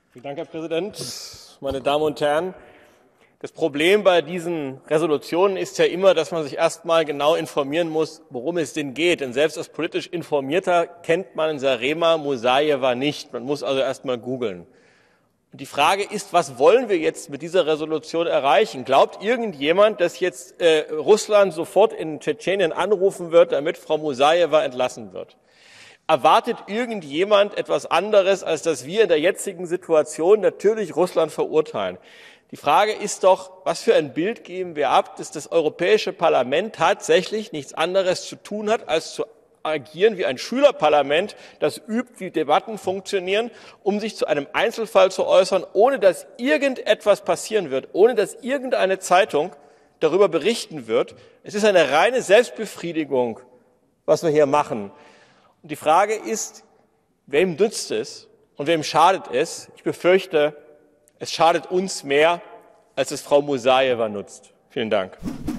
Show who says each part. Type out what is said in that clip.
Speaker 1: Vielen Dank, Herr Präsident, meine Damen und Herren! Das Problem bei diesen Resolutionen ist ja immer, dass man sich erst mal genau informieren muss, worum es denn geht. Denn selbst als politisch Informierter kennt man Zarema Musajewa nicht. Man muss also erst mal googeln. Und die Frage ist, was wollen wir jetzt mit dieser Resolution erreichen? Glaubt irgendjemand, dass jetzt Russland sofort in Tschetschenien anrufen wird, damit Frau Musajewa entlassen wird? Erwartet irgendjemand etwas anderes, als dass wir in der jetzigen Situation natürlich Russland verurteilen? Die Frage ist doch, was für ein Bild geben wir ab, dass das Europäische Parlament tatsächlich nichts anderes zu tun hat, als zu agieren wie ein Schülerparlament, das übt, wie Debatten funktionieren, um sich zu einem Einzelfall zu äußern, ohne dass irgendetwas passieren wird, ohne dass irgendeine Zeitung darüber berichten wird. Es ist eine reine Selbstbefriedigung, was wir hier machen. Und die Frage ist, wem nützt es und wem schadet es? Ich befürchte, es schadet uns mehr, als es Frau Musajewa nutzt. Vielen Dank.